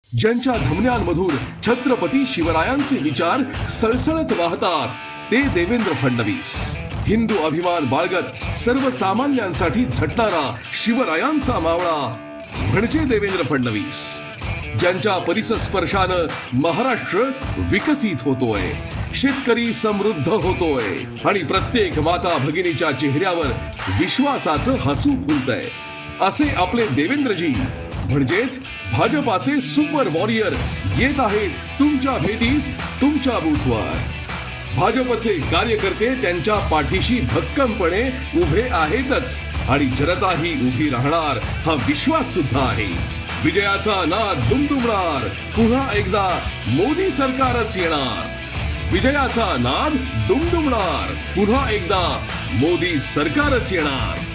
ज्यांच्या धमन्यांमधून छत्रपती शिवरायांचे विचार सळसळत वाहतात ते देवेंद्र फडणवीस. हिंदू अभिमान बाळगत सर्वसामान्यांसाठी झटणारा शिवरायांचा मावळा म्हणजे देवेंद्र फडणवीस. ज्यांच्या परिसस्पर्शानं महाराष्ट्र विकसित होतोय, शेतकरी समृद्ध होतोय आणि प्रत्येक माता भगिनीच्या चेहऱ्यावर विश्वासाचं हसू फुलतंय. असे आपले देवेंद्रजी म्हणजेच भाजपाचे सुपर वॉरियर येत आहेत तुमच्या भेटीस, तुमच्या बूथवर. भाजपचे कार्यकर्ते त्यांच्या पाठीशी भक्कमपणे उभे आहेतच आणि जनताही उभी राहणार हा विश्वास सुद्धा आहे. विजयाचा नाद दुमदुमणार, पुन्हा एकदा मोदी सरकारच येणार. विजयाचा नाद दुमदुमणार, पुन्हा एकदा मोदी सरकारच येणार.